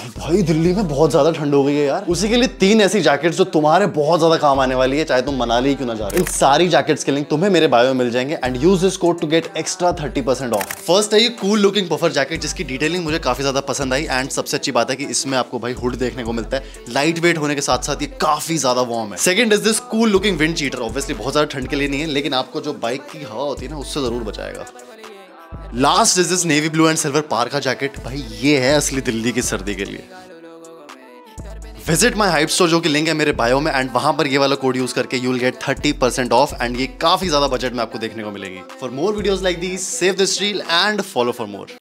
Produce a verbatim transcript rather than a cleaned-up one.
भाई दिल्ली में बहुत ज्यादा ठंड हो गई है यार। उसी के लिए तीन ऐसी जैकेट्स जो तुम्हारे बहुत ज्यादा काम आने वाली है, चाहे तुम मनाली ही क्यों ना जा रहे हो। इन सारी जैकेट्स के लिंक तुम्हें मेरे बायो में मिल जाएंगे and use this code to get extra thirty percent off. First है ये कूल लुकिंग पफर जैकेट, जिसकी डिटेलिंग मुझे काफी ज्यादा पसंद आई एंड सबसे अच्छी बात है कि इसमें आपको भाई हुड देखने को मिलता है। लाइट वेट होने के साथ साथ ये काफी ज्यादा वार्म है। Second is this cool looking wind cheater. Obviously बहुत ज्यादा ठंड के लिए नहीं है, लेकिन आपको जो बाइक की हवा होती है ना उससे जरूर बचाएगा। Last is this navy blue and silver parka jacket. भाई ये है असली दिल्ली की सर्दी के लिए। विजिट माई हाइप स्टोर, जो कि लिंक है मेरे बायो में, एंड वहां पर ये वाला कोड यूज करके you will get thirty percent off and ये काफी ज्यादा बजट में आपको देखने को मिलेगी। For more videos like these, save this reel and follow for more.